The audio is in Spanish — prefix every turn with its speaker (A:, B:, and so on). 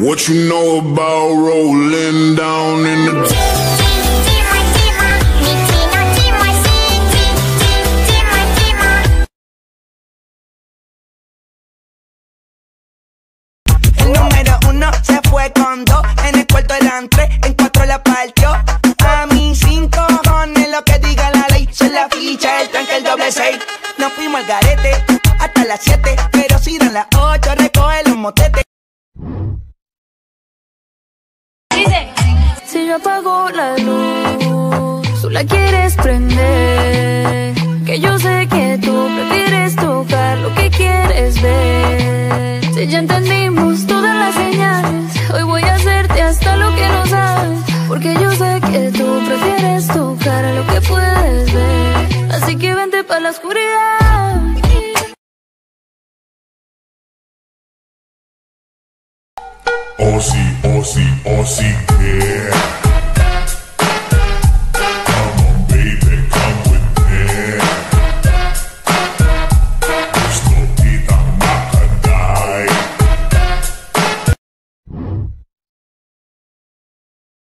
A: What you know about rolling down in the
B: El número uno se fue con dos, en el cuarto eran tres, en cuatro la partió. A mí 5 cojones lo que diga la ley, son la ficha, el tranque, el doble 6. Nos fuimos al garete hasta las 7, pero si dan las 8 recoge los motetes.
C: Si yo apago la luz, tú la quieres prender. Que yo sé que tú prefieres tocar lo que quieres ver. Si ya entendimos todas las señales, hoy voy a hacerte hasta lo que no sabes. Porque yo sé que tú prefieres tocar lo que puedes ver. Así que vente pa' la oscuridad.
A: oh sí, yeah.